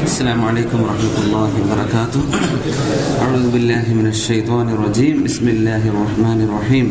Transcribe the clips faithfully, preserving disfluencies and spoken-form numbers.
السلام عليكم ورحمة الله وبركاته. أعوذ بالله من الشيطان الرجيم. بسم الله الرحمن الرحيم.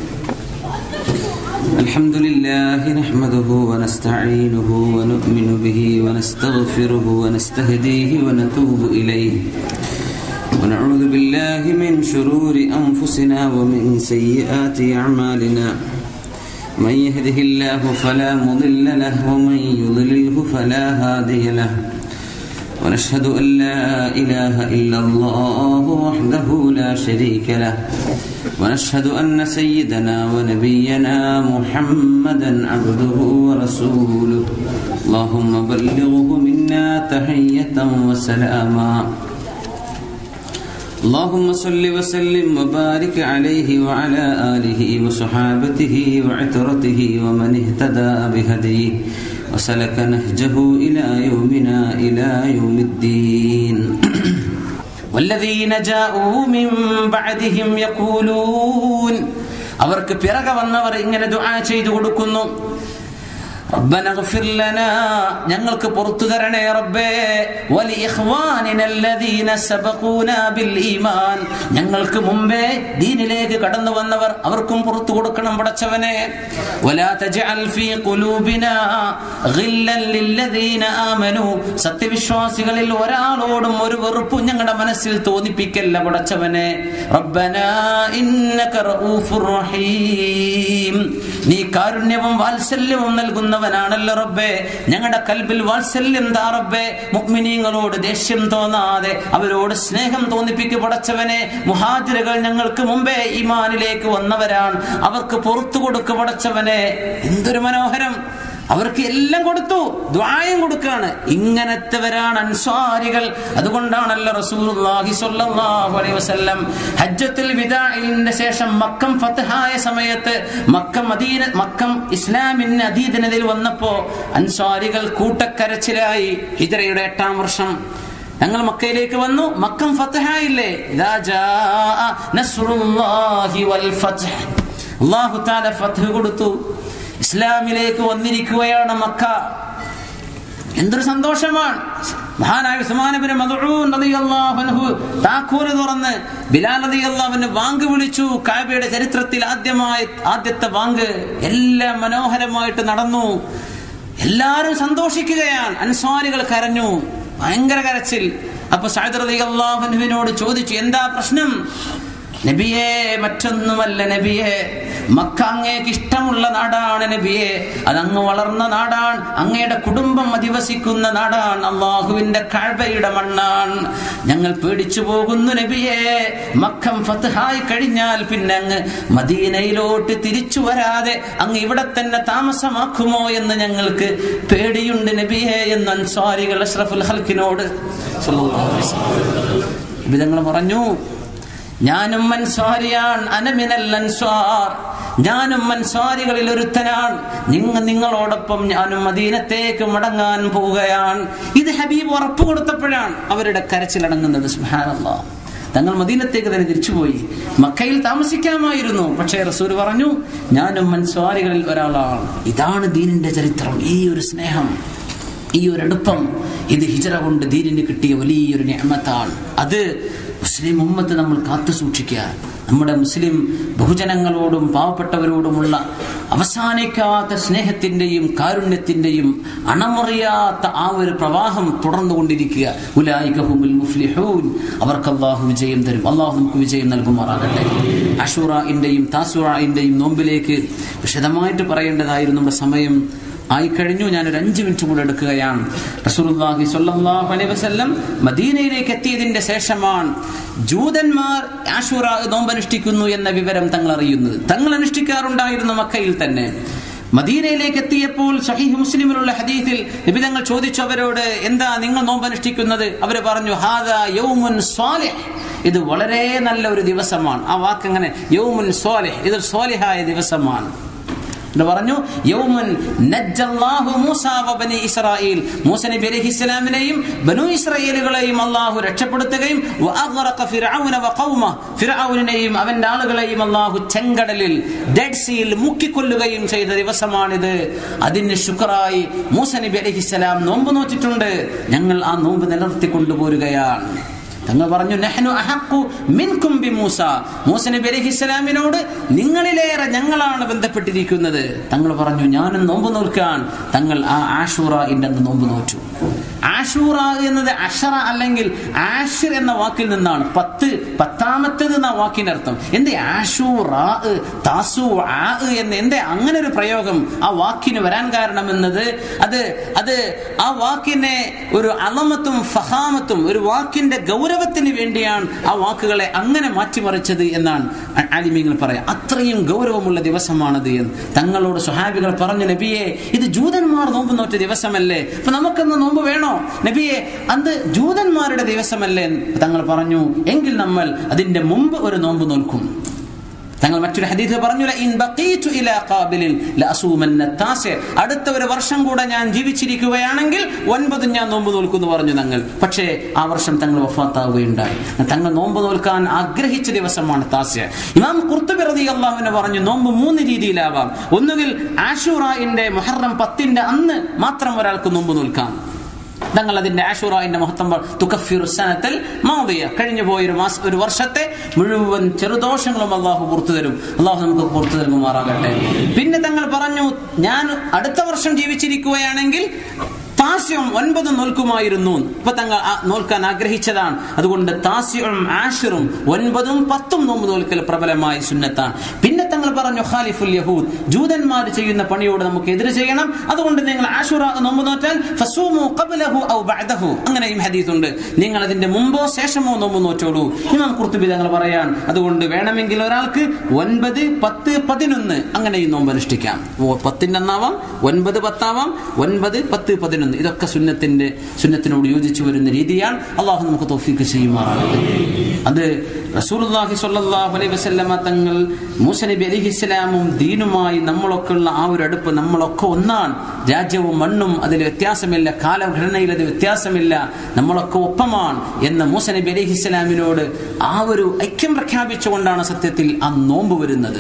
الحمد لله نحمده ونستعينه ونؤمن به ونستغفره ونستهديه ونتوب إليه ونعوذ بالله من شرور أنفسنا ومن سيئات أعمالنا. من يهده الله فلا مضل له ومن يضلله فلا هادي له. ونشهد أن لا إله إلا الله وحده لا شريك له. ونشهد أن سيدنا ونبينا محمدا عبده ورسوله. اللهم بلغه منا تحية وسلاما. اللهم صل وسلم وبارك عليه وعلى آله وصحابته وعترته ومن اهتدى بهديه وسلك نهجه إلى يومنا إلى يوم الدين. والذين جاءوا من بعدهم يقولون അവർക്ക് പിറകെ വന്നവർ ഇങ്ങനെ ദുആ ചെയ്തു കൊടുക്കുന്നു, റബ്ബന ഗഫിർ ലനാ, ഞങ്ങൾക്ക് പുറത്തു തരണേ റബ്ബേ, വലി ഇഖ്വാനിന അല്ലദീന സബഖൂനാ ബിൽ ഈമാൻ, ഞങ്ങൾക്ക് മുമ്പേ ദീനിലേക്ക് കടന്നു വന്നവർ അവർക്കും പുറത്തു കൊടുക്കണം പടച്ചവനെ. വലാ തജ്അൽ ഫീ ഖുലൂബിനാ ഗില്ലൻ ലില്ലദീന ആമനൂ, സത്യവിശ്വാസികളിൽ ഒരാളോടും ഒരു വെറുപ്പും ഞങ്ങളുടെ മനസ്സിൽ തോന്നിപ്പിക്കല്ല പടച്ചവനെ. റബ്ബനാ ഇന്നക റഊഫുർ റഹീം, നീ കാരുണ്യവും വാത്സല്യവും നൽകുന്നവനാണല്ലോ റബ്ബേ. ഞങ്ങളുടെ കൽബിൽ വാത്സല്യം താ റബ്ബേ, മുഅ്മിനീങ്ങളോട് ദേഷ്യം തോന്നാതെ അവരോട് സ്നേഹം തോന്നിപ്പിക്കു പടച്ചവനെ. മുഹാജിറുകൾ ഞങ്ങൾക്ക് മുമ്പേ ഈമാനിലേക്ക് വന്നവരാണ്, അവർക്ക് പുറത്തു കൊടുക്കു പടച്ചവനെ. എന്തൊരു മനോഹരം, അവർക്ക് എല്ലാം കൊടുത്തു, ദുആയും കൊടുക്കാണ്. ഇങ്ങനത്തെവരാണ് അൻസ്വാരികൾ. അതുകൊണ്ടാണല്ലോ റസൂലുള്ളാഹി സ്വല്ലല്ലാഹു അലൈഹി വസല്ലം ഹജ്ജത്തുൽ വിദാഇന്റെ ശേഷം മക്കം ഫത്ഹായ സമയത്ത് മക്കം മദീന മക്കം ഇസ്ലാമിന് അധീനതയിൽ വന്നപ്പോ അൻസ്വാരികൾ കൂട്ടക്കരച്ചിലായി. ഹിജ്റയുടെ എട്ടാം വർഷം ഞങ്ങൾ മക്കയിലേക്ക് വന്നു, മക്കം ഫത്ഹായില്ലേ, ഇദാ ജാഅ നസ്റുല്ലാഹി വൽ ഫത്ഹ്, അല്ലാഹു തആല ഫത്ഹ് കൊടുത്തു, ഇസ്ലാമിലേക്ക് വന്നിരിക്കുകയാണ് മക്ക. എന്തൊരു സന്തോഷമാണ്. മഹാനായ ഉസ്മാൻ ഇബ്നു മദ്ഊൻ റളിയല്ലാഹു അൻഹു താക്കോൽ തുറന്ന് ബിലാൽ റളിയല്ലാഹു അൻഹു വാങ്ക് വിളിച്ചു. കഅബയുടെ ചരിത്രത്തിൽ ആദ്യമായി ആദ്യത്തെ വാങ്ക് എല്ലാം മനോഹരമായിട്ട് നടന്നു. എല്ലാവരും സന്തോഷിക്കുകയാണ്. അൻസ്വാരികൾ കരഞ്ഞു, ഭയങ്കര കരച്ചിൽ. അപ്പൊ സഅദ് റളിയല്ലാഹു അൻഹുവിനോട് ചോദിച്ചു, എന്താ പ്രശ്നം? നബിയേ, മറ്റൊന്നുമല്ല നബിയേ, മക്ക അങ്ങേക്ക് ഇഷ്ടമുള്ള നാടാണ് നബിയേ, അതങ്ങ് വളർന്ന നാടാണ്, അങ്ങയുടെ കുടുംബം അധിവസിക്കുന്ന നാടാണ്, അല്ലാഹുവിന്റെ കഅബയുടെ മണ്ണാണ്. ഞങ്ങൾ പേടിച്ചു പോകുന്നു നബിയേ, മക്കം ഫത്ഹായി കഴിഞ്ഞാൽ പിന്നെ അങ്ങ് മദീനയിലോട്ട് തിരിച്ചു വരാതെ അങ്ങ് ഇവിടെ തന്നെ താമസമാക്കുമോ എന്ന് ഞങ്ങൾക്ക് പേടിയുണ്ട് നബിയേ എന്ന് അൻസ്വാരികൾ അഷ്റഫുൽ ഖൽഖിനോട് സ്വല്ലല്ലാഹു അലൈഹി വസല്ലം വിധങ്ങൾ പറഞ്ഞു. ഞാനും അൻസ്വാരിയാണ്, അനമിനൽ അൻസ്വാർ, ഞാനും അൻസ്വാരികളിൽ ഒരുത്തനാണ്, നിങ്ങൾ നിങ്ങളോടൊപ്പം ഞാനും മദീനത്തേക്ക് മടങ്ങാൻ പോവുകയാണ്. ഇത് ഹബീബ് ഉറപ്പ് കൊടുത്തപ്പോഴാണ് അവരുടെ കരച്ചിലടങ്ങുന്നത്. സുബ്ഹാനല്ലാഹ്, തങ്ങൾ മദീനത്തേക്ക് തന്നെ തിരിച്ചുപോയി. മക്കയിൽ താമസിക്കാമായിരുന്നു, പക്ഷേ റസൂൽ പറഞ്ഞു ഞാനും അൻസ്വാരികളിൽ ഒരാളാണ്. ഇതാണ് ദീനിന്റെ ചരിത്രം. ഈ ഒരു സ്നേഹം, ഈ ഒരു അടുപ്പം, ഇത് ഹിജ്റ കൊണ്ട് ദീനിന് കിട്ടിയ വലിയൊരു നിഅമത്താണ്. അത് മുസ്ലിം ഉമ്മത്ത് നമ്മൾ കാത്തു സൂക്ഷിക്കുക. നമ്മുടെ മുസ്ലിം ബഹുജനങ്ങളോടും പാവപ്പെട്ടവരോടുമുള്ള അവസാനിക്കാത്ത സ്നേഹത്തിന്റെയും കാരുണ്യത്തിന്റെയും അണമുറിയാത്ത ആ ഒരു പ്രവാഹം തുടർന്നുകൊണ്ടിരിക്കുക. ഉലൈക ഹുമുൽ മുഫ്ലിഹൂൻ, അവർക്ക് അല്ലാഹു വിജയം തരും. അല്ലാഹു നമുക്ക് വിജയം നൽകുമാറാകട്ടെ. അശൂറയിന്റെയും താസുറയിന്റെയും നോമ്പിലേക്ക് വിശദമായിട്ട് പറയേണ്ടതായിരുന്നു, നമ്മുടെ സമയം ആയിക്കഴിഞ്ഞു. ഞാനൊരു അഞ്ചു മിനിറ്റ് കൂടെ എടുക്കുകയാണ്. റസൂലുള്ളാഹി സ്വല്ലല്ലാഹു അലൈഹി വസല്ലം മദീനയിലേക്ക് എത്തിയതിന്റെ ശേഷമാണ് ജൂതന്മാർ ആശൂറ നോമ്പനുഷ്ഠിക്കുന്നു എന്ന വിവരം തങ്ങൾ അറിയുന്നത്. തങ്ങൾ അനുഷ്ഠിക്കാറുണ്ടായിരുന്നു മക്കയിൽ തന്നെ. മദീനയിലേക്ക് എത്തിയപ്പോൾ സഹീഹ് മുസ്ലിമിലുള്ള ഹദീസിൽ നബി തങ്ങൾ ചോദിച്ചു അവരോട്, എന്താ നിങ്ങൾ നോമ്പനുഷ്ഠിക്കുന്നത്? അവർ പറഞ്ഞു, ഹാദാ യൗമുൻ സ്വാലിഹ്, ഇത് വളരെ നല്ല ഒരു ദിവസമാണ്. ആ വാക്ക് അങ്ങനെ, യൗമുൻ സ്വാലിഹ്, ഇത് സ്വാലിഹായ ദിവസമാണ്. എന്ന് പറഞ്ഞു യൗമൻ നജ്ജല്ലാഹു മൂസ വബനി ഇസ്രായീൽ, മൂസ നബി അലൈഹിസ്സലാമിനെയും ബനൂ ഇസ്രായേലുകളെയും അല്ലാഹു രക്ഷപ്പെടുത്തുകയും വഅഗ്റഖ ഫിർഔന വഖൗമ, ഫിർഔനെയും അവന്റെ ആളുകളെയും അല്ലാഹു ചെങ്കടലിൽ ഡെഡ് സീയിൽ മുക്കിക്കൊല്ലുകയും ചെയ്ത ദിവസമാണിത്. അതിന് ശുക്റായി മൂസ നബി അലൈഹിസ്സലാം നോമ്പ് നോറ്റിട്ടുണ്ട്. ഞങ്ങൾ ആ നോമ്പ് നിലനിർത്തി കൊണ്ടുപോരുകയാണ്. തങ്ങൾ പറഞ്ഞു നഹ്നു അഹഖു മിൻകും ബിമൂസ, മൂസ നബി അലൈഹിസ്സലാമിനോട് നിങ്ങളിലേറെ ഞങ്ങളാണ് ബന്ധപ്പെട്ടിരിക്കുന്നത്. തങ്ങൾ പറഞ്ഞു ഞാനും നോമ്പ് നോൽക്കാൻ. തങ്ങൾ ആ ആഷൂറയുടെ നോമ്പ് നോറ്റു. ആഷൂറ എന്നത് അഷറ അല്ലെങ്കിൽ ആഷിർ എന്ന വാക്കിൽ നിന്നാണ്. പത്ത്, പത്താമത്തേത് എന്ന വാക്കിന്റെ അർത്ഥം. എന്ത് ആഷൂറ താസു എന്ന് എന്തേ അങ്ങനെ ഒരു പ്രയോഗം ആ വാക്കിന് വരാൻ കാരണം എന്നത് അത് അത് ആ വാക്കിനെ ഒരു അളമത്തും ഫഹാമത്തും ഒരു വാക്കിന്റെ ഗൗരവത്തിന് വേണ്ടിയാണ് ആ വാക്കുകളെ അങ്ങനെ മാറ്റിമറിച്ചത് എന്നാണ് ആലിമീങ്ങൾ പറയാം. അത്രയും ഗൗരവമുള്ള ദിവസമാണത് എന്ന് തങ്ങളോട് സ്വഹാബികൾ പറഞ്ഞു, നബിയെ ഇത് ജൂതന്മാർ നോമ്പ് നോറ്റ ദിവസമല്ലേ, അപ്പൊ നമുക്കെന്ന് നോമ്പ് വേണോ നബിയെ? അത് ജൂതന്മാരുടെ ദിവസമല്ലേ? തങ്ങൾ പറഞ്ഞു എങ്കിൽ നമ്മൾ അതിന്റെ മുമ്പ് ഒരു നോമ്പ് നോൽക്കും. തങ്ങൾ മറ്റൊരു ഹദീസിൽ പറഞ്ഞു ഇൻ ബഖീതു ഇലാ ഖാബിലിൻ ലഅസൂമന്ന താസി, അടുത്ത ഒരു വർഷം കൂടെ ഞാൻ ജീവിച്ചിരിക്കുകയാണെങ്കിൽ ഒൻപത് ഞാൻ നോമ്പ് നോൽക്കുമെന്ന് പറഞ്ഞു തങ്ങൾ. പക്ഷേ ആ വർഷം തങ്ങൾ വഫാത്താവുകയുണ്ടായി. തങ്ങൾ നോമ്പ് നോൽക്കാൻ ആഗ്രഹിച്ച ദിവസമാണ് താസ്യ. ഇമാം ഖുർത്തുബി റളിയല്ലാഹു അൻഹു പറഞ്ഞു നോമ്പ് മൂന്ന് രീതിയിലാവാം. ഒന്നുകിൽ ആഷൂറയുടെ മുഹറം പത്തിന്റെ അന്ന് മാത്രം ഒരാൾക്ക് നോമ്പ് നോൽക്കാം. തങ്ങൾ അതിന്റെ ആഷൂറയുടെ മഹത്വം തുകഫിറു സനതൽ മാദിയ, കഴിഞ്ഞു പോയ ഒരു മാസം ഒരു വർഷത്തെ മുഴുവൻ ചെറുദോഷങ്ങളും അള്ളാഹു പുറത്തു തരും. അള്ളാഹു നമുക്ക് പുറത്തു നൽകുമാറാകട്ടെ. പിന്നെ തങ്ങൾ പറഞ്ഞു ഞാൻ അടുത്ത വർഷം ജീവിച്ചിരിക്കുകയാണെങ്കിൽ താസ്യവും ഒൻപതും നോൽക്കുമായിരുന്നു. ഇപ്പൊ തങ്ങൾ നോൽക്കാൻ ആഗ്രഹിച്ചതാണ്. അതുകൊണ്ട് താസ്യവും ആഷിറും ഒൻപതും പത്തും നോമ്പ് നോൽക്കൽ പ്രബലമായ സുന്നത്താണ്. പിന്നെ തങ്ങൾ പറഞ്ഞു ഖാലിഫുൽ യഹൂദ്, ജൂതന്മാർ ചെയ്യുന്ന പണിയോട് നമുക്ക് എതിര് ചെയ്യണം. അതുകൊണ്ട് നിങ്ങൾ ആഷുറ നോമ്പ് നോറ്റാൽ ഫസൂമു ഖബ്ലഹു ഔ ബഅദഹു, അങ്ങനെയും ഹദീസുണ്ട്. നിങ്ങൾ അതിന്റെ മുമ്പോ ശേഷമോ നോമ്പ് നോറ്റോളൂ. ഇമാം ഖുർത്തുബി തങ്ങൾ പറയാൻ അതുകൊണ്ട് വേണമെങ്കിൽ ഒരാൾക്ക് ഒൻപത് പത്ത് പതിനൊന്ന് അങ്ങനെയും നോമ്പ് അനുഷ്ഠിക്കാം. പത്തിന്റെ അന്നാവാം, ഒൻപത് പത്താവാം, ഒൻപത് പത്ത് പതിനൊന്ന്, ഇതൊക്കെ സുന്നത്തിന്റെ സുന്നത്തിനോട് യോജിച്ചു വരുന്ന രീതിയാണ്. അള്ളാഹു നമുക്ക് തൗഫീഖ് ചെയ്യുമാറാകട്ടെ. അത് റസൂലുള്ളാഹി സ്വല്ലല്ലാഹു അലൈഹി വസല്ലമ തങ്ങൾ മൂസ നബി അലൈഹിസ്സലാമും ദീനുമായി നമ്മളൊക്കെ ഉള്ള ആ ഒരു അടുപ്പ്, നമ്മളൊക്കെ ഒന്നാണ്. രാജ്യവും മണ്ണും അതിൽ വ്യത്യാസമില്ല, കാലഘടനയിൽ അത് വ്യത്യാസമില്ല, നമ്മളൊക്കെ ഒപ്പമാണ് എന്ന മൂസ നബി അലൈഹിസ്സലാമിനോട് ആ ഒരു ഐക്യം പ്രഖ്യാപിച്ചുകൊണ്ടാണ് സത്യത്തിൽ ആ നോമ്പ് വരുന്നത്.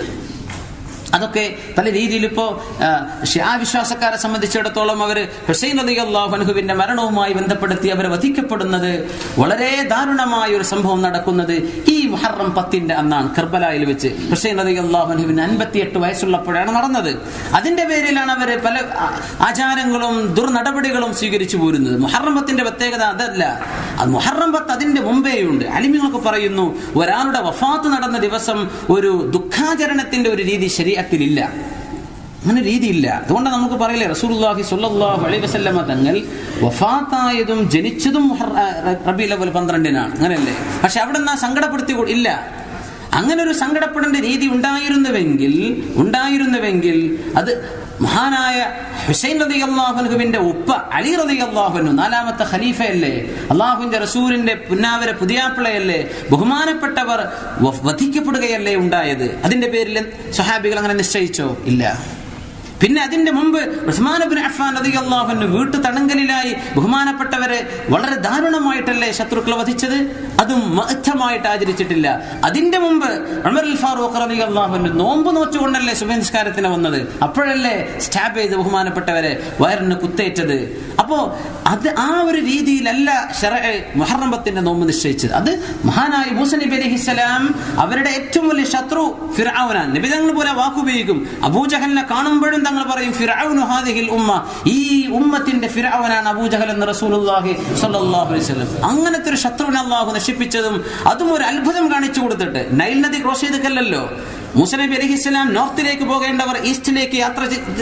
അതൊക്കെ പല രീതിയിൽ ഇപ്പോ ഷിയാ വിശ്വാസക്കാരെ സംബന്ധിച്ചിടത്തോളം അവർ ഹുസൈൻ റളിയല്ലാഹു അൻഹുവിന്റെ മരണവുമായി ബന്ധപ്പെടുത്തി അവർ വധിക്കപ്പെടുന്നത് വളരെ ദാരുണമായ ഒരു സംഭവം നടക്കുന്നത് ഈ മുഹറം പത്തിന്റെ അന്നാണ്. കർബലായിൽ വെച്ച് ഹുസൈൻ റളിയല്ലാഹു അൻഹുവിന് അൻപത്തിയെട്ട് വയസ്സുള്ളപ്പോഴാണ് നടന്നത്. അതിന്റെ പേരിലാണ് അവർ പല ആചാരങ്ങളും ദുർനടപടികളും സ്വീകരിച്ചു പോരുന്നത്. മുഹറം പത്തിന്റെ പ്രത്യേകത അതല്ല, അത് മുഹറം പത്ത് അതിന്റെ മുമ്പേയുണ്ട്. അലിമികളൊക്കെ പറയുന്നു ഒരാളുടെ വഫാത്ത് നടന്ന ദിവസം ഒരു ദുഃഖാചരണത്തിന്റെ ഒരു രീതി ശരീഅ ില്ല, അങ്ങനെ രീതിയില്ല. അതുകൊണ്ട് നമുക്ക് പറയില്ലേ റസൂലുള്ളാഹി സ്വല്ലല്ലാഹു അലൈഹി വസല്ലമ തങ്ങൾ വഫാത്തായതും ജനിച്ചതും റബീഉൽ അവ്വൽ പന്ത്രണ്ടിനാണ്, അങ്ങനെയല്ലേ? പക്ഷെ അവിടെ നിന്ന് സങ്കടപ്പെടുത്തി ഇല്ല. അങ്ങനെ ഒരു സങ്കടപ്പെടേണ്ട രീതി ഉണ്ടായിരുന്നുവെങ്കിൽ ഉണ്ടായിരുന്നുവെങ്കിൽ അത് മഹാനായ ഹുസൈൻ റളിയല്ലാഹു അൻഹുവിന്റെ ഉപ്പ അലി റളിയല്ലാഹു അൻഹു നാലാമത്തെ ഖലീഫയല്ലേ, അള്ളാഹുവിന്റെ റസൂലിന്റെ പുന്നാവര പുതിയാപ്പിളയല്ലേ, ബഹുമാനപ്പെട്ടവർ വധിക്കപ്പെടുകയല്ലേ ഉണ്ടായത്. അതിന്റെ പേരിൽ സ്വഹാബികൾ അങ്ങനെ നിശ്ചയിച്ചോ? ഇല്ല. പിന്നെ അതിന്റെ മുമ്പ് ഉസ്മാൻ ഇബ്നു അഫ്ഫാൻ റളിയല്ലാഹു അൻഹു വീട്ടു തടങ്കലിലായി ബഹുമാനപ്പെട്ടവരെ വളരെ ദാരുണമായിട്ടല്ലേ ശത്രുക്കളെ വധിച്ചത്? അതും മഅ്തമായിട്ട് ആചരിച്ചിട്ടില്ല. അതിന്റെ മുമ്പ് ഉമർ അൽ ഫാറൂഖ് റളിയല്ലാഹു അൻഹു നോമ്പ് നോച്ചുകൊണ്ടല്ലേ സുബഹി നിസ്കാരത്തിന് വന്നത്. അപ്പോഴല്ലേ സ്റ്റാബ് ചെയ്ത് ബഹുമാനപ്പെട്ടവരെ വയറിന് കുത്തേറ്റത്. അപ്പോ അത് ആ ഒരു രീതിയിലല്ല ശറഅ മുഹറം പത്തിന്റെ നോമ്പ് നിശ്ചയിച്ചത്. അത് മഹാനായ മൂസ നബി അലൈഹിസ്സലാം അവരുടെ ഏറ്റവും വലിയ ശത്രു ഫിർഔനാണ്. നബി തങ്ങൾ പോലെ വാക്കുപയോഗിക്കും. അബൂജഹലിനെ കാണുമ്പോഴും തങ്ങൾ പറയും ഫിർഔനു ഹാദിഹിൽ ഉമ്മ, ഈ ഉമ്മത്തിന്റെ ഫിർഔനാണ് അബൂജഹൽ എന്ന് റസൂലുള്ളാഹി സ്വല്ലല്ലാഹു അലൈഹി വസല്ലം. അങ്ങനത്തെ ഒരു ശത്രുവിനെ അല്ലാഹു നശിപ്പിച്ചതും അതും ഒരു അത്ഭുതം കാണിച്ചു കൊടുത്തിട്ട്. നൈൽ നദി ക്രോസ് ചെയ്തിട്ടല്ലോ മൂസ നബി അലൈഹിസ്സലാം നോർത്തിലേക്ക് പോകേണ്ടവർ ഈസ്റ്റിലേക്ക് യാത്ര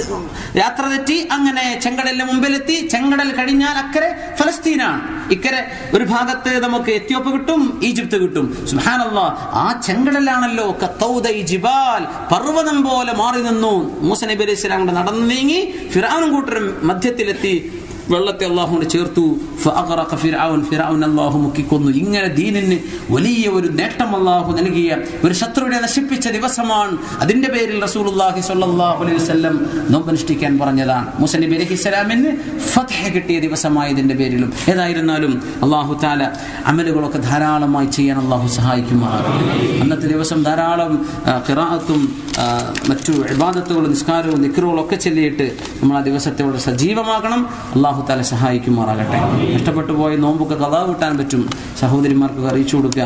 യാത്ര തെറ്റി അങ്ങനെ ചെങ്കടലിന് മുമ്പിലെത്തി. ചെങ്കടൽ കഴിഞ്ഞാൽ അക്കരെ ഫലസ്തീനാണ്, ഇക്കരെ ഒരു ഭാഗത്ത് നമുക്ക് എത്യോപ്യ കിട്ടും, ഈജിപ്ത് കിട്ടും. സുബ്ഹാനല്ലാഹ്, ആ ചെങ്കടലാണല്ലോ കത്തൗദൈ ജിബാൽ, പർവ്വതം പോലെ മാറി നിന്നു. മൂസ നബി അലൈഹിസ്സലാം കൊണ്ട് നടന്നു നീങ്ങി ഫിർഔനും കൂട്ടരും മധ്യത്തിലെത്തി. വെള്ളത്തെ അള്ളാഹുവിനെ ചേർത്തു. ഫഅഗ്റഖ ഫിർഔൻ, ഫിർഔൻ അള്ളാഹു മുക്കിക്കൊന്നു. ഇങ്ങനെ ദീനിന് വലിയ ഒരു നേട്ടം അള്ളാഹു നൽകിയ, ഒരു ശത്രുവിനെ നശിപ്പിച്ച ദിവസമാണ്. അതിന്റെ പേരിൽ റസൂലുള്ളാഹി സ്വല്ലല്ലാഹു അലൈഹി വസല്ലം നോമ്പനുഷ്ഠിക്കാൻ പറഞ്ഞതാണ്. മൂസ നബി അലൈഹിസ്സലാമിന് ഫത്ഹ് കിട്ടിയ ദിവസമായതിന്റെ പേരിലും. ഏതായിരുന്നാലും അള്ളാഹു തആല അമലുകളൊക്കെ ധാരാളമായി ചെയ്യാൻ അള്ളാഹു സഹായിക്കുമാറാകട്ടെ. അന്നത്തെ ദിവസം ധാരാളം ഖിറാഅത്തും മറ്റു ഇബാദത്തുകളും നിസ്കാരവും ദിക്റുകളും ഒക്കെ ചൊല്ലിയിട്ട് നമ്മൾ ആ ദിവസത്തെ വളരെ സജീവമാകണം. അള്ളാഹു തആല സഹായിക്കുമാറാകട്ടെ. നഷ്ടപ്പെട്ടു പോയ നോമ്പൊക്കെ ഖളാ കിട്ടാൻ പറ്റും. സഹോദരിമാർക്ക് അറിയിച്ചു കൊടുക്കുക.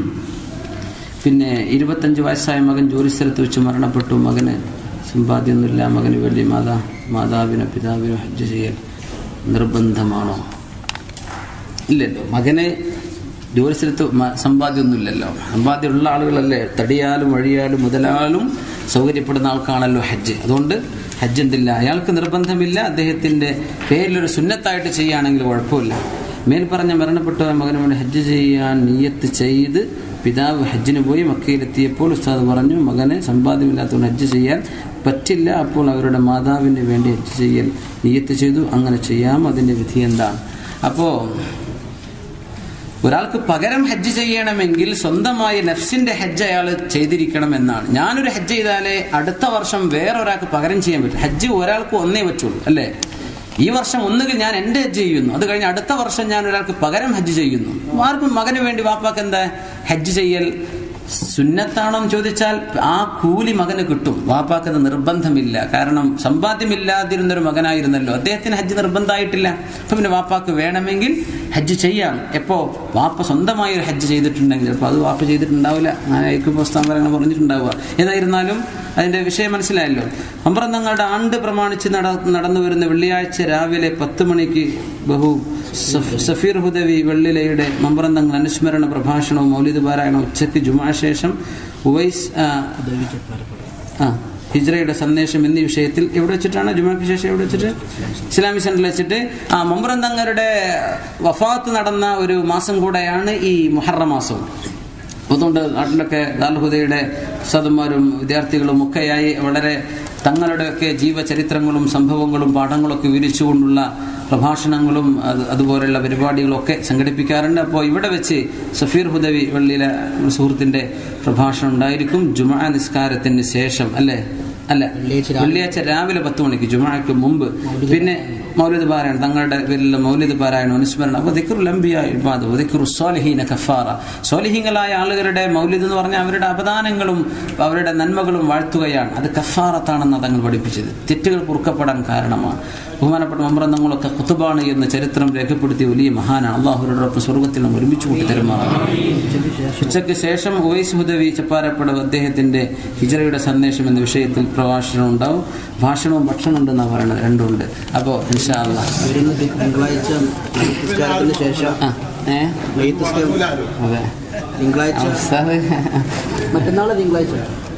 പിന്നെ ഇരുപത്തഞ്ച് വയസ്സായ മകൻ ജോലി സ്ഥലത്ത് വെച്ച് മരണപ്പെട്ടു. മകന് സമ്പാദ്യമൊന്നുമില്ല. മകന് വേണ്ടി മാതാ മാതാവിനോ പിതാവിനോ ഹജ്ജ് ചെയ്യൽ നിർബന്ധമാണോ? ഇല്ലല്ലോ. മകനെ ജോലി സ്ഥലത്ത് സമ്പാദ്യമൊന്നുമില്ലല്ലോ. സമ്പാദ്യമുള്ള ആളുകളല്ലേ. തടിയാലും വഴിയാലും മുതലാലും സൗകര്യപ്പെടുന്ന ആൾക്കാണല്ലോ ഹജ്ജ്. അതുകൊണ്ട് ഹജ്ജ് എന്തില്ല, അയാൾക്ക് നിർബന്ധമില്ല. അദ്ദേഹത്തിൻ്റെ പേരിലൊരു സുന്നത്തായിട്ട് ചെയ്യുകയാണെങ്കിൽ കുഴപ്പമില്ല. മേൽ പറഞ്ഞ മരണപ്പെട്ട മകന് വേണ്ടി ഹജ്ജ് ചെയ്യാൻ നിയ്യത്ത് ചെയ്ത് പിതാവ് ഹജ്ജിന് പോയി മക്കയിലെത്തിയപ്പോൾ ഉസ്താദ് പറഞ്ഞു മകനെ സമ്പാദ്യമില്ലാത്തതുകൊണ്ട് ഹജ്ജ് ചെയ്യാൻ പറ്റില്ല. അപ്പോൾ അവരുടെ മാതാവിന് വേണ്ടി ഹജ്ജ് ചെയ്യൽ നിയ്യത്ത് ചെയ്തു. അങ്ങനെ ചെയ്യാം. അതിൻ്റെ വിധി എന്താണ്? അപ്പോൾ ഒരാൾക്ക് പകരം ഹജ്ജ് ചെയ്യണമെങ്കിൽ സ്വന്തമായി നഫ്സിന്റെ ഹജ്ജ് അയാൾ ചെയ്തിരിക്കണം എന്നാണ്. ഞാനൊരു ഹജ്ജ് ചെയ്താലേ അടുത്ത വർഷം വേറൊരാൾക്ക് പകരം ചെയ്യാൻ പറ്റും. ഹജ്ജ് ഒരാൾക്ക് ഒന്നേ പറ്റുള്ളൂ അല്ലേ? ഈ വർഷം ഒന്നുകിൽ ഞാൻ എൻ്റെ ഹജ്ജ് ചെയ്യുന്നു, അത് കഴിഞ്ഞ് അടുത്ത വർഷം ഞാൻ ഒരാൾക്ക് പകരം ഹജ്ജ് ചെയ്യുന്നു. ആർക്കും മകന് വേണ്ടി വാപ്പാക്ക് എന്താ ഹജ്ജ് ചെയ്യൽ സുന്നത്താണോ എന്ന് ചോദിച്ചാൽ ആ കൂലി മകന് കിട്ടും. വാപ്പാക്കത് നിർബന്ധമില്ല. കാരണം സമ്പാദ്യമില്ലാതിരുന്നൊരു മകനായിരുന്നല്ലോ. അദ്ദേഹത്തിന് ഹജ്ജ് നിർബന്ധമായിട്ടില്ല. അപ്പൊ പിന്നെ വാപ്പാക്ക് വേണമെങ്കിൽ ഹജ്ജ് ചെയ്യാം. എപ്പോ വാപ്പ സ്വന്തമായി ഒരു ഹജ്ജ് ചെയ്തിട്ടുണ്ടെങ്കിൽ അപ്പൊ അത് വാപ്പ ചെയ്തിട്ടുണ്ടാവില്ല. അങ്ങനെ പുസ്തകം പറഞ്ഞിട്ടുണ്ടാവുക. ഏതായിരുന്നാലും അതിന്റെ വിഷയം മനസ്സിലായല്ലോ. മമ്പറന്തങ്ങളുടെ ആണ്ട് പ്രമാണിച്ച് നട നടന്നു വരുന്ന വെള്ളിയാഴ്ച രാവിലെ പത്ത് മണിക്ക് ബഹു സഫീർ ഹുദവി വെള്ളിലയുടെ മമ്പറന്തങ്ങൾ അനുസ്മരണ പ്രഭാഷണവും മൗലിദ് പാരായണം ഉച്ചയ്ക്ക് ജുമാ ശേഷം ഉവൈസ് ആ ഹിജ്റയുടെ സന്ദേശം എന്നീ വിഷയത്തിൽ എവിടെ വെച്ചിട്ടാണ്? ജുമാക്ക് ശേഷം എവിടെ വെച്ചിട്ട്? ഇസ്ലാമിക് സെന്ററിൽ വെച്ചിട്ട്. ആ മമ്പറന്തങ്ങളുടെ വഫാത്ത് നടന്ന ഒരു മാസം കൂടെയാണ് ഈ മുഹറം മാസം. അതുകൊണ്ട് നാട്ടിലൊക്കെ ദാൽഹുദയുടെ ഉസ്താദുമാരും വിദ്യാർത്ഥികളും ഒക്കെയായി വളരെ തങ്ങളുടെയൊക്കെ ജീവചരിത്രങ്ങളും സംഭവങ്ങളും പാഠങ്ങളൊക്കെ വിവരിച്ചുകൊണ്ടുള്ള പ്രഭാഷണങ്ങളും അതുപോലെയുള്ള പരിപാടികളൊക്കെ സംഘടിപ്പിക്കാറുണ്ട്. അപ്പോൾ ഇവിടെ വെച്ച് സഫീർ ഹുദവി വെള്ളിയിലെ സുഹൃത്തിന്റെ പ്രഭാഷണം ഉണ്ടായിരിക്കും ജുമാ നിസ്കാരത്തിന് ശേഷം. അല്ലേ? അല്ല, വെള്ളിയാഴ്ച രാവിലെ പത്ത് മണിക്ക് ജുമാക്ക് മുമ്പ്. പിന്നെ മൗലിദ് പാരായണം, തങ്ങളുടെ പേരിലുള്ള മൗലിദ് പാരായണം അനുസ്മരണം. അപ്പോൾ ദിക്റുൽ അംബിയാ ഇബാദ ദിക്റുസ് സ്വാലിഹീന കഫാറ. സ്വാലിഹീങ്ങളായ ആളുകളുടെ മൗലിദ് എന്ന് പറഞ്ഞാൽ അവരുടെ അപദാനങ്ങളും അവരുടെ നന്മകളും വാഴ്ത്തുകയാണ്. അത് കഫാറത്താണെന്ന് തങ്ങൾ പഠിപ്പിച്ചത്. തെറ്റുകൾ പൊറുക്കപ്പെടാൻ കാരണമാണ്. ബഹുമാനപ്പെട്ട മമ്പ്രന്തങ്ങളൊക്കെ ഖുതുബാണ് എന്ന് ചരിത്രം രേഖപ്പെടുത്തിയ വലിയ മഹാനാണ്. അള്ളാഹുവിനോടൊപ്പം സ്വർഗത്തിൽ നാം ഒരുമിച്ച് കൂട്ടി തരുമാറാണ്. ഉച്ചയ്ക്ക് ശേഷം ഉവൈസ് ഹുദവി ചപ്പാരപ്പട അദ്ദേഹത്തിന്റെ ഹിജ്റയുടെ സന്ദേശം എന്ന വിഷയത്തിൽ പ്രഭാഷണം ഉണ്ടാവും. ഭാഷണവും ഭക്ഷണം ഉണ്ടെന്നാണ് പറയുന്നത്. രണ്ടുമുണ്ട്. അപ്പോൾ ഇൻഷാ അല്ലാഹ് തിങ്കളാഴ്ച ശേഷം അതെ തിങ്കളാഴ്ച മറ്റന്നാളെ തിങ്കളാഴ്ച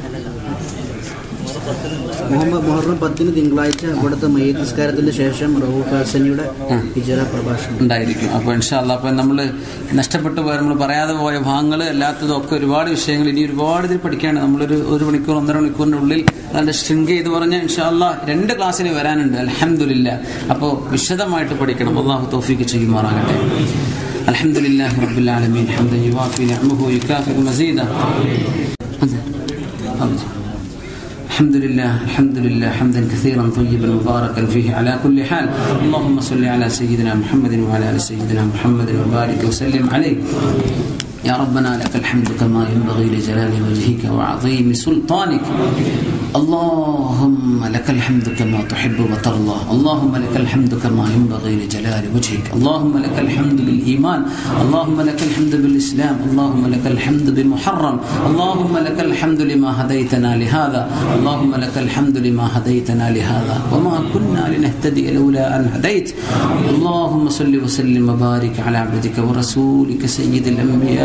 മുഹമ്മദ് മുഹറം പത്തിന് തിങ്കളാഴ്ച അവിടുത്തെ മയ്യിത്ത് നിസ്കാരത്തിന് ശേഷം റഊഫ് ഹസനിയുടെ ഹിജ്റ പ്രഭാഷണം ഉണ്ടായിരിക്കും. അപ്പോൾ ഇൻഷാ അല്ലാഹ് അപ്പോൾ നമ്മൾ നഷ്ടപ്പെട്ടു പോയ നമ്മൾ പറയാതെ പോയ ഭാഗങ്ങൾ അല്ലാത്തതും ഒക്കെ ഒരുപാട് വിഷയങ്ങൾ ഇനി ഒരുപാട് ഇതിൽ പഠിക്കാണ്ട് നമ്മളൊരു ഒരു മണിക്കൂർ ഒന്നര മണിക്കൂറിൻ്റെ ഉള്ളിൽ അതിൻ്റെ ശൃംഖല ഇത് പറഞ്ഞാൽ ഇൻഷാ അല്ലാഹ് രണ്ട് ക്ലാസ്സിന് വരാനുണ്ട്. അൽഹംദുലില്ലാ. അപ്പോൾ വിശദമായിട്ട് പഠിക്കണം. അല്ലാഹു തൗഫീഖ് ചെയ്യുമാറാകട്ടെ. അൽഹംദുലില്ലാഹി റബ്ബിൽ ആലമീൻ ഹംദൻ യുവാഫി നിഅമഹു യുകാഫിഉ മസീദ. الحمد لله الحمد لله حمدا كثيرا طيبا مباركا فيه على كل حال. اللهم صل على سيدنا محمد وعلى ال سيدنا محمد وبارك وسلم عليه. يا ربنا لك الحمد كما ينبغي لجلال وجهك وعظيم سلطانك. اللهم لك الحمد كما تحب وترضى. اللهم لك الحمد كما ينبغي لجلال وجهك. اللهم لك الحمد بالإيمان. اللهم لك الحمد بالإسلام. اللهم لك الحمد بمحرم. اللهم لك الحمد لما هديتنا لهذا. اللهم لك الحمد لما هديتنا لهذا وما كنا لنهتدي لولا أن هديت. اللهم صل وسلم وبارك على عبدك ورسولك سيد الأنبياء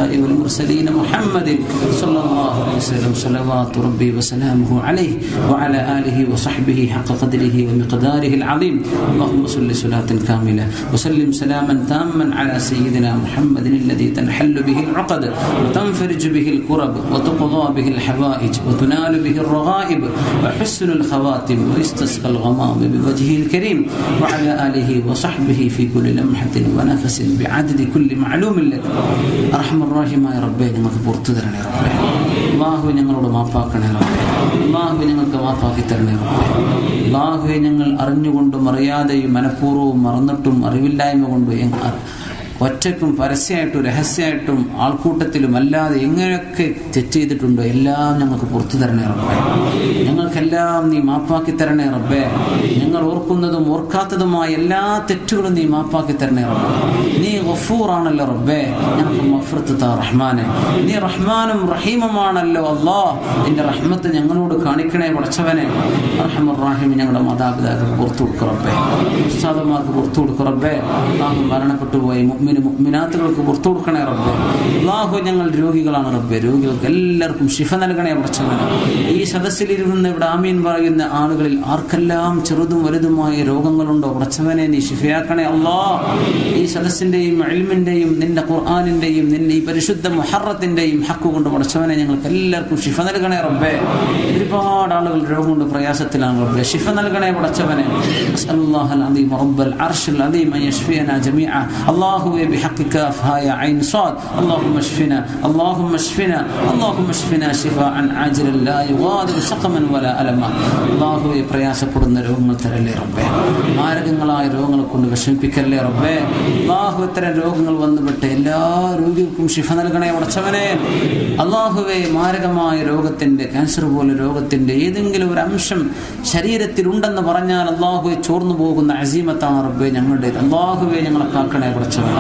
الأنبياء والمرسلين محمد صلى الله عليه وسلم صلوات ربي وسلامه عليه وعلى آله وصحبه حق قدره ومقداره العظيم. اللهم صل صلاة كاملة وسلم سلاما تاما على سيدنا محمد الذي تنحل به العقد وتنفرج به الكرب وتقضى به الحوائج وتنال به الرغائب وحسن الخواتم ويستسقى الغمام بوجهه الكريم وعلى آله وصحبه في كل لمحة ونفس بعدد كل معلوم لك. أرحم الراحمين يا ربي ഞങ്ങൾക്ക് പുറത്തു തരണേ റബ്ബേ. അല്ലാഹുവേ ഞങ്ങളോട് മാപ്പാക്കണേ റബ്ബേ. അല്ലാഹുവേ ഞങ്ങൾക്ക് മാപ്പാക്കി തരണേ റബ്ബേ. അല്ലാഹുവേ ഞങ്ങൾ അറിഞ്ഞുകൊണ്ടും അറിയാതെയും മനഃപൂർവ്വവും മറന്നിട്ടും അറിവില്ലായ്മ കൊണ്ടും ഒറ്റയ്ക്കും പരസ്യമായിട്ടും രഹസ്യമായിട്ടും ആൾക്കൂട്ടത്തിലും അല്ലാതെ എങ്ങനെയൊക്കെ തെറ്റ് ചെയ്തിട്ടുണ്ടോ എല്ലാം ഞങ്ങൾക്ക് പുറത്തു തരണേ റബ്ബേ. ഞങ്ങൾക്കെല്ലാം നീ മാപ്പാക്കി തരണേ റബ്ബേ. ഞങ്ങൾ ഓർക്കുന്നതും ഓർക്കാത്തതുമായ എല്ലാ തെറ്റുകളും നീ മാപ്പാക്കി തരണേ റബ്ബേ. നീ ഗഫൂറാണല്ലോ റബ്ബേ, ഞങ്ങൾക്ക് മഗ്ഫിറത്ത് താ റഹ്മാനെ. നീ റഹ്മാനും റഹീമുമാണല്ലോ അല്ലാഹ്. നിന്റെ റഹ്മത്ത് ഞങ്ങളോട് കാണിക്കണേ പടച്ചവനെ. അർഹമർ റഹീം ഞങ്ങളുടെ മാതാപിതാക്കൾക്ക് പുറത്തു കൊടുക്കുക റബ്ബേ. ഉസ്താദന്മാർക്ക് പുറത്തു കൊടുക്കുക റബ്ബേ. അല്ലാഹു മരണപ്പെട്ടു പോയി മുഅ്മിനാത്തുകൾക്ക് പുറത്തു കൊടുക്കണേ റബ്ബേ. അല്ലാഹു ഞങ്ങൾ രോഗികളാണ് റബ്ബേ. രോഗികൾക്ക് എല്ലാവർക്കും ശിഫ നൽകണേ പടച്ചവനെ. ഈ സദസ്സിലിരുന്ന് ഇവിടെ ആമീൻ പറയുന്ന ആളുകളിൽ ആർക്കെല്ലാം ചെറുതും വലുതുമായ രോഗങ്ങളുണ്ടോ പടച്ചവനെ നീ ശിഫയാക്കണേ അല്ലാഹ്. ഈ സദസ്സിന്റെയും ഇൽമിന്റെയും നിന്റെ ഖുർആനിന്റെയും നിന്റെ ഈ പരിശുദ്ധ മുഹറത്തിന്റെയും ഹക്ക് കൊണ്ട് പടച്ചവനെ ഞങ്ങൾക്ക് എല്ലാവർക്കും ശിഫ നൽകണേ റബ്ബേ. ഒരുപാട് ആളുകൾ രോഗം കൊണ്ട് പ്രയാസത്തിലാണ് റബ്ബേ. ശിഫ നൽകണേ പടച്ചവനെ. അസ്അലുല്ലാഹൽ അദീം റബ്ബൽ അർശിൽ അദീം അൻ യശ്ഫിയനാ ജമീഅ. അല്ലാഹുവേ بحق كاف هاء عين صاد اللهم اشفنا اللهم اشفنا اللهم اشفنا شفاء عاجلا لا يغادر سقما ولا ألما. അല്ലാഹുവേ പ്രയാസപ്പെടുന്ന രോഗങ്ങൾ തരല്ലേ റബ്ബേ. മാരകങ്ങളായ രോഗങ്ങളെ കൊണ്ട് വിഷമിപ്പിക്കല്ലേ റബ്ബേ. അല്ലാഹു ഇത്തരം രോഗങ്ങൾ വന്നുപെട്ട് എല്ലാ രോഗികൾക്കും ശിഫ നൽകണേ പടച്ചവനെ. അല്ലാഹുവേ മാരകമായ രോഗത്തിന്റെ ക്യാൻസർ പോലെ രോഗത്തിന്റെ ഏതെങ്കിലും ഒരു അംശം ശരീരത്തിൽ ഉണ്ടെന്ന് പറഞ്ഞാൽ അല്ലാഹുവേ ചോർന്നു പോകുന്ന അസീമത്താണ് റബ്ബേ ഞങ്ങളുടെ. അല്ലാഹുവേ ഞങ്ങളെ കാക്കണേ പടച്ചവനെ.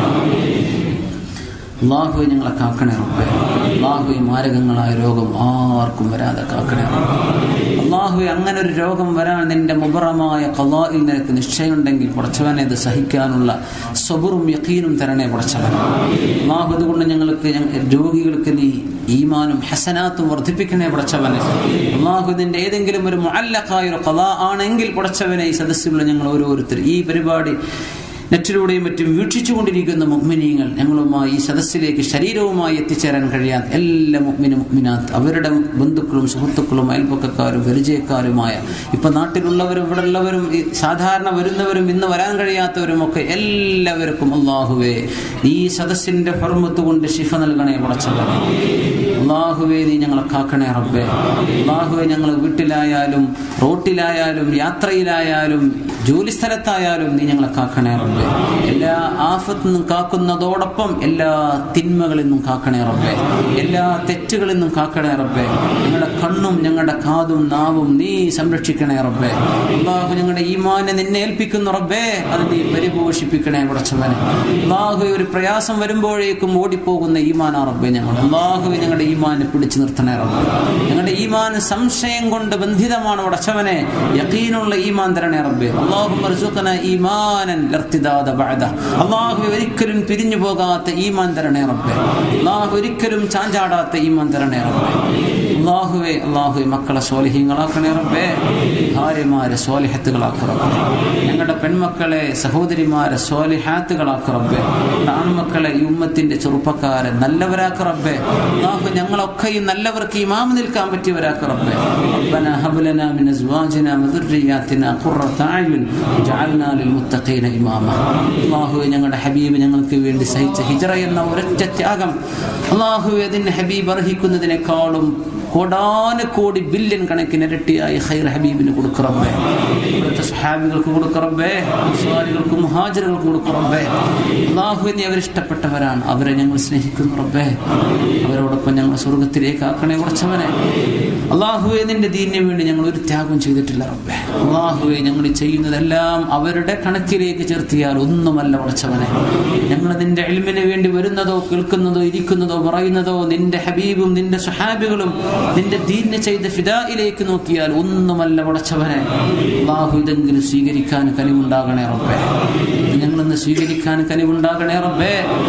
അല്ലാഹുവേ ഞങ്ങളെ കാക്കണേ റബ്ബേ. അല്ലാഹുവേ മാരകങ്ങളായ രോഗം ആർക്കും വരാതെ കാക്കണേ റബ്ബേ. അല്ലാഹുവേ അങ്ങനെ ഒരു രോഗം വരാൻ നിന്റെ മുബറമായ ഖളാഇൽ നിനക്ക് നിശ്ചയമുണ്ടെങ്കിൽ പടച്ചവനെ അത് സഹിക്കാനുള്ള സബറും യഖീനും തരണേ പടച്ചവനെ. അല്ലാഹു അതുകൊണ്ട് ഞങ്ങൾക്ക് രോഗികൾക്ക് നീ ഈമാനും ഹസനാത്തും വർദ്ധിപ്പിക്കണേ പടച്ചവനെ. അല്ലാഹു ഇതിന്റെ ഏതെങ്കിലും ഒരു മുഅല്ലഖായ ഒരു ഖളാ ആണെങ്കിൽ പടച്ചവനെ ഈ സദസ്സിലുള്ള ഞങ്ങൾ ഓരോരുത്തർ ഈ പരിപാടി നെറ്റിലൂടെയും മറ്റും വീക്ഷിച്ചുകൊണ്ടിരിക്കുന്ന മുഅ്മിനീങ്ങൾ ഞങ്ങളുമായി ഈ സദസ്സിലേക്ക് ശരീരവുമായി എത്തിച്ചേരാൻ കഴിയാത്ത എല്ലാ മുഅ്മിനും മുഅ്മിനാത്ത് അവരുടെ ബന്ധുക്കളും സുഹൃത്തുക്കളും അയൽപ്പക്കക്കാരും പരിചയക്കാരുമായ ഇപ്പൊ നാട്ടിലുള്ളവരും ഇവിടെ ഉള്ളവരും സാധാരണ വരുന്നവരും ഇന്ന് വരാൻ കഴിയാത്തവരും ഒക്കെ എല്ലാവർക്കും അല്ലാഹുവേ ഈ സദസ്സിന്റെ ഹുർമത്ത് കൊണ്ട് ശിഫ നൽകണേ പടച്ചവനെ. അല്ലാഹുവേ നീ ഞങ്ങളെ കാക്കണേ റബ്ബേ. അല്ലാഹുവേ ഞങ്ങൾ വീട്ടിലായാലും റോട്ടിലായാലും യാത്രയിലായാലും ജോലി സ്ഥലത്തായാലും നീ ഞങ്ങളെ കാക്കണേ റബ്ബേ. എല്ലാ ആഫത്തിൽ നിന്നും കാക്കുന്നതോടൊപ്പം എല്ലാ തിന്മകളിൽ നിന്നും കാക്കണേ റബ്ബേ. എല്ലാ തെറ്റുകളിൽ നിന്നും കാക്കണേ റബ്ബേ. ഞങ്ങളുടെ കണ്ണും ഞങ്ങളുടെ കാതും നാവും നീ സംരക്ഷിക്കണേ റബ്ബേ. അല്ലാഹു ഞങ്ങളുടെ ഈമാനെ നിന്നെ ഏൽപ്പിക്കുന്നു റബ്ബേ. അത് നീ പരിപോഷിപ്പിക്കണേ പടച്ചവനെ. അല്ലാഹുവേ ഒരു പ്രയാസം വരുമ്പോഴേക്കും ഓടിപ്പോകുന്ന ഈമാനാ റബ്ബേ ഞങ്ങൾ. അല്ലാഹുവേ ഞങ്ങളുടെ ഈമാനെ പിടിച്ചു നിർത്തണേ റബ്ബേ. ഞങ്ങളുടെ ഈമാൻ സംശയം കൊണ്ട് ബന്ധിതമാണ് പടച്ചവനെ. യഖീനുള്ള ഈമാൻ തരണേ റബ്ബേ. അല്ലാഹുമ്മർസുഖനാ ഈമാനൻ ലർതിദാദ ബഅദ. അല്ലാഹുവേ ഒരിക്കലും പിരിഞ്ഞു പോകാത്ത ഈമാൻ തരണേ റബ്ബേ. അല്ലാഹു ഒരിക്കലും ചാഞ്ചാടാത്ത ഈമാൻ തരണേ റബ്ബേ. അല്ലാഹുവേ അല്ലാഹുവേ മക്കളെ സ്വാലിഹീങ്ങളാക്കണേ റബ്ബേ. ഭാര്യമാരെ സ്വാലിഹത്തുകളാക്കുക റബ്ബേ. ഞങ്ങളുടെ പെൺമക്കളെ സഹോദരിമാരെ സ്വാലിഹാത്തുകളാക്കുക റബ്ബേ. ആൺമക്കളെ ഈ ഉമ്മത്തിന്റെ ചെറുപ്പക്കാരെ നല്ലവരാക്കുക റബ്ബേ. അല്ലാഹു ഞങ്ങളൊക്കെയും നല്ലവർക്ക് ഇമാം നിൽക്കാൻ പറ്റിയവരാക്കുക റബ്ബേ. റബ്ബനാ ഹബ് ലനാ മിൻ അസ്വാജിനാ വദുർരിയാതിനാ ഖുർറത അയുൻ വജഅൽനാ ലിൽമുത്തഖീന ഇമാമ. അല്ലാഹുവേ ഞങ്ങളുടെ ഹബീബ് ഞങ്ങൾക്ക് വേണ്ടി സഹിച്ച ഹിജ്റ എന്ന ഒരൊറ്റ ത്യാഗം അല്ലാഹുവേ അതിന് ഹബീബ് അർഹിക്കുന്നതിനേക്കാളും കോടാന കോടി ബില്യൺ കണക്കിന് ഇരട്ടിയായി ഖൈർ ഹബീബിന് കൊടുക്കുക റബ്ബേ. ഇവിടുത്തെ സ്വഹാബികൾക്ക് കൊടുക്കുക റബ്ബേ. അൻസാരികൾക്കും മുഹാജിറുകൾക്കും കൊടുക്കുക റബ്ബേ. അല്ലാഹുവേ നീ അവരിഷ്ടപ്പെട്ടവരാണ്, അവരെ ഞങ്ങൾ സ്നേഹിക്കുന്നു റബ്ബേ. അവരോടൊപ്പം ഞങ്ങൾ സ്വർഗത്തിലേക്ക് ആക്കണേ പടച്ചവനെ. അല്ലാഹുവേ നിന്റെ ദീനിന് വേണ്ടി ഞങ്ങൾ ഒരു ത്യാഗം ചെയ്തിട്ടില്ല റബ്ബേ. അല്ലാഹുവേ ഞങ്ങൾ ചെയ്യുന്നതെല്ലാം അവരുടെ കണക്കിലേക്ക് ചേർത്തിയാൽ ഒന്നുമല്ല പടച്ചവനെ. ഞങ്ങൾ നിന്റെ ഇൽമിന് വേണ്ടി വരുന്നതോ കേൾക്കുന്നതോ ഇരിക്കുന്നതോ പറയുന്നതോ നിന്റെ ഹബീബും നിന്റെ സ്വഹാബികളും നിന്റെ ദീനിനെ ചെയ്ത ഫിദായിലേക്ക് നോക്കിയാൽ ഒന്നുമല്ല പടച്ചവനെ. അല്ലാഹു ഇതെങ്കിലും സ്വീകരിക്കാൻ കനിവുണ്ടാകണേ റബ്ബേ. ഞങ്ങളിന്ന് സ്വീകരിക്കാൻ കനിവുണ്ടാകണേ റബ്ബേ. ചില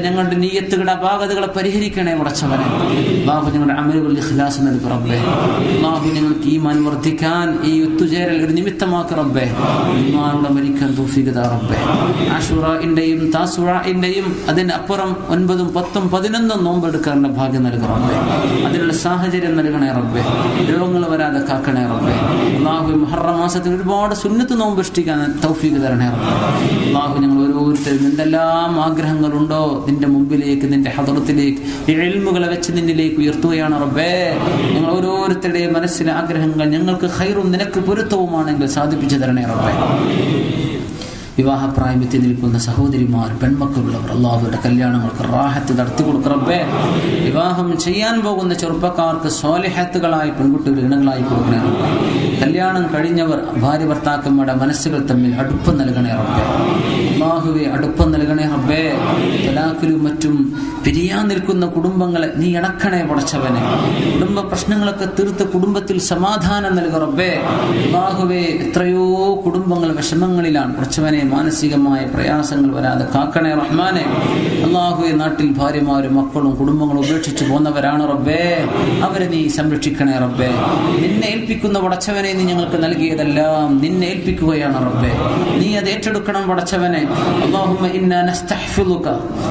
ഞങ്ങളുടെ നിയ്യത്തുകളുടെ അപാകതകളെ പരിഹരിക്കണേ പടച്ചവനെ. അല്ലാഹു ഞങ്ങളുടെ അമലുകളിൽ ഇഖ്ലാസ് നൽകി റബ്ബേ. അല്ലാഹു ഞങ്ങൾക്ക് ഈമാൻ വർദ്ധിക്കാൻ ഈ ഒത്തുചേരൽ ഒരു നിമിത്തമാക്കി റബ്ബേ. ഈമാനോടെ മരിക്കാൻ തൗഫീഖ് താ റബ്ബേ. ആശുറാഇന്റെയും താസുആഇന്റെയും അതിനപ്പുറം ഒൻപതും പത്തും പതിനൊന്നും നോമ്പെടുക്കാനുള്ള ഭാഗ്യം നൽകി റബ്ബേ. അതിനുള്ള സാഹചര്യം നൽകണേ റബ്ബേ. രോഗങ്ങൾ വരാതെ കാക്കണേ റബ്ബേ. അല്ലാഹു മുഹറം മാസത്തിൽ ഒരുപാട് സുന്നത്ത് നോമ്പ് അനുഷ്ഠിക്കാൻ തൗഫീഖ് തരണേ റബ്ബേ. അല്ലാഹു ഞങ്ങൾ ഓരോരുത്തരും എന്തെല്ലാം ആഗ്രഹങ്ങളുണ്ടോ നിന്റെ മുമ്പിലേക്ക് നിന്റെ ഹദറത്തിലേക്ക് ഈ ഇൽമുകളെ വെച്ച് നിന്നിലേക്ക് ഉയർത്തുകയാണ് റബ്ബേ. ഞങ്ങൾ ഓരോരുത്തരുടെയും മനസ്സിലെ ആഗ്രഹങ്ങൾ ഞങ്ങൾക്ക് ഖൈറും നിനക്ക് പൊരുത്തവുമാണെങ്കിൽ സാധിപ്പിച്ചു തരണേ റബ്ബേ. വിവാഹപ്രായമെത്തി നിൽക്കുന്ന സഹോദരിമാർ പെൺമക്കളുള്ളവർ അല്ലാഹുവിന്റെ കല്യാണങ്ങൾക്ക് റാഹത്ത് നടത്തി കൊടുക്ക റബ്ബേ. വിവാഹം ചെയ്യാൻ പോകുന്ന ചെറുപ്പക്കാർക്ക് സ്വാലിഹത്തുകളായി പെൺകുട്ടികൾ ഇണങ്ങളായി കൊടുക്കണേ റബ്ബേ. കല്യാണം കഴിഞ്ഞവർ ഭാര്യ ഭർത്താക്കന്മാരുടെ മനസ്സുകൾ തമ്മിൽ അടുപ്പം നൽകണേ റബ്ബേ. അല്ലാഹുവേ അടുപ്പം നൽകണേ റബ്ബേ. തലാഖിലും മറ്റും പിരിയാൻ നിൽക്കുന്ന കുടുംബങ്ങളെ നീ ഇണക്കണേ പടച്ചവനെ. കുടുംബ പ്രശ്നങ്ങളൊക്കെ തീർത്ത് കുടുംബത്തിൽ സമാധാനം നൽക റബ്ബേ. അല്ലാഹുവേ എത്രയോ കുടുംബങ്ങൾ വിഷമങ്ങളിലാണ് പടച്ചവനെ. മാനസികമായ പ്രയാസങ്ങൾ വരാതെ കാക്കണേ റഹ്മാനെ. അല്ലാഹുവേ നാട്ടിൽ ഭാര്യമാരും മക്കളും കുടുംബങ്ങളും ഉപേക്ഷിച്ചു പോന്നവരാണ് റബ്ബേ. അവരെ നീ സംരക്ഷിക്കണേ റബ്ബേ. നിന്നെ ഏൽപ്പിക്കുന്ന പടച്ചവനെ നീ ഞങ്ങൾക്ക് നൽകിയതെല്ലാം നിന്നെ ഏൽപ്പിക്കുകയാണ് റബ്ബേ. നീ അത് ഏറ്റെടുക്കണം പടച്ചവനെ. അല്ലാഹുമ്മ ഇന്നാ നസ്തഹ്ഫിളുക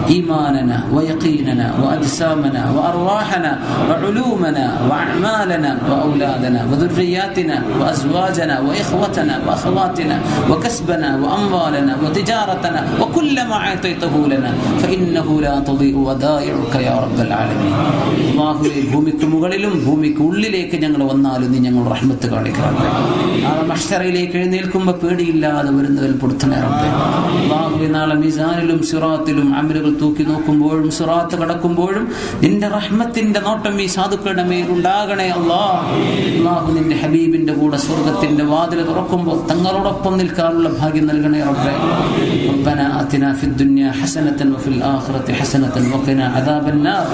ഈമാനന വയഖീനന വഅജ്സാമന വഅർവാഹന വഉലൂമന വഅഅമാലന വഔലാദന വദുർരിയാതിന വഅസ്വാജന വഇഖ്വതന വഅഖവാതിന വകസ്ബന വഅംവാലന وتجارتنا وكل ما أعطيته لنا فإنه لا تضيء ودائعك يا رب العالمين. അല്ലാഹുവേ ഭൂമിക്ക് മുകളിലും ഭൂമിക്ക് ഉള്ളിലേക്ക് ഞങ്ങൾ വന്നാലും നീ ഞങ്ങൾ റഹ്മത്ത് കാണിക്കണം. നാളെ മഹ്ശറിലേക്ക് എഴുന്നേൽക്കുമ്പോൾ പേടിയില്ലാതെ വരുന്നവരിൽ പെടുത്തണേ റബ്ബേ. അല്ലാഹുവേ നാളെ മീസാനിലും സിറാത്തിലും അമലുകൾ തൂക്കി നോക്കുമ്പോഴും സിറാത്ത് കടക്കുമ്പോഴും നിന്റെ റഹ്മത്തിന്റെ നോട്ടം ഈ സാധുക്കളുടെ മേൽ ഉണ്ടാകണേ അല്ലാഹ്. അല്ലാഹു നിന്റെ ഹബീബിന്റെ കൂടെ സ്വർഗ്ഗത്തിന്റെ വാതിൽ തുറക്കുമ്പോൾ തങ്ങളോടൊപ്പം നിൽക്കാനുള്ള ഭാഗ്യം നൽകണേ ربنا ربنا آتنا في الدنيا حسنة وفي الآخرة حسنة وقنا عذاب النار.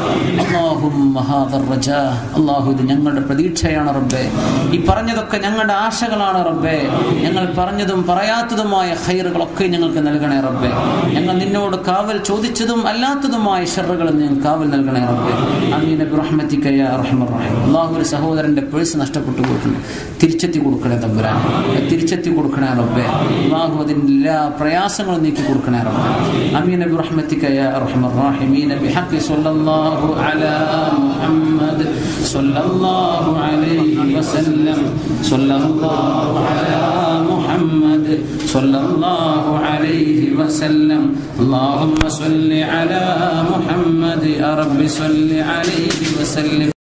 اللهم هذا الرجاء الله ഇത് ഞങ്ങളുടെ പ്രതീക്ഷയാണ് റബ്ബേ. ഈ പറഞ്ഞതൊക്കെ ഞങ്ങളുടെ ആശകളാണ് റബ്ബേ. ഞങ്ങൾ പറഞ്ഞതും പറയാത്തതുമായ ഖൈറുകളൊക്കെ ഞങ്ങൾക്ക് നൽകണേ റബ്ബേ. ഞങ്ങൾ നിന്നോട് കാവൽ ചോദിച്ചതും അല്ലാത്തതുമായ ശർറുകളും ഞങ്ങൾ കാവൽ നൽകണേ റബ്ബേ. ആമീൻ ബിറഹ്മതിക യാ അർഹമർ റഹീം. അല്ലാഹു ഒരു സഹോദരന്റെ പേഴ്സ് നഷ്ടപ്പെട്ടു പോയിട്ടുണ്ട്. തിരിച്ചെത്തി കൊടുക്കണേ തമ്പുരാൻ. തിരിച്ചെത്തി കൊടുക്കണേ റബ്ബേ. അല്ലാഹു അതിന്റെ എല്ലാ പ്രയാസങ്ങളും നീക്കി കൊടുക്കണേ റബ്ബേ. ആമീൻ ബിറഹ്മതിക യാ അർഹമർ റഹീമീൻ ബിഹഖി സ്വല്ലല്ലാഹു അലാ മുഹമ്മദ് സ്വല്ലല്ലാഹു അലൈഹി വസല്ലം സ്വല്ലല്ലാഹു അലാ മുഹമ്മദ് സ്വല്ലല്ലാഹു അലൈഹി വസല്ലം. اللهم صل على محمد يا رب صل عليه وسلم.